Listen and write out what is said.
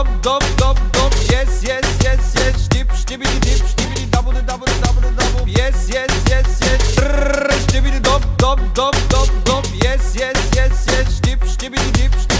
dop, dop, dop, dop. Yes, yes, yes, yes. Stip, stibbidi dip, stibbidi double, double, double, double. Yes, yes, yes, yes. Stibbidi dop, dop, dop.